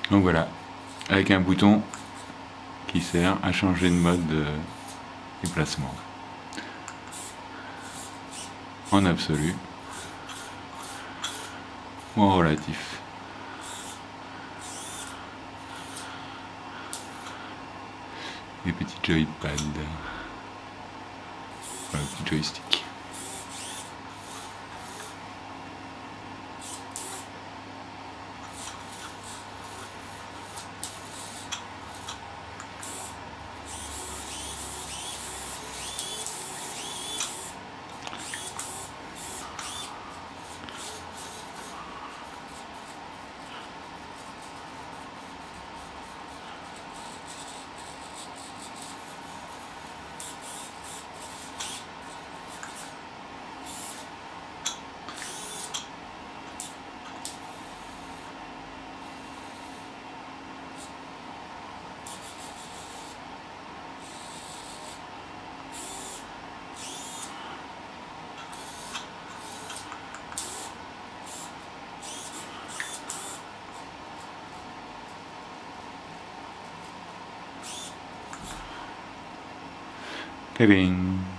Donc voilà, avec un bouton qui sert à changer de mode de déplacement. En absolu ou en relatif. Les petits joypads, voilà, le petit joystick. Bing.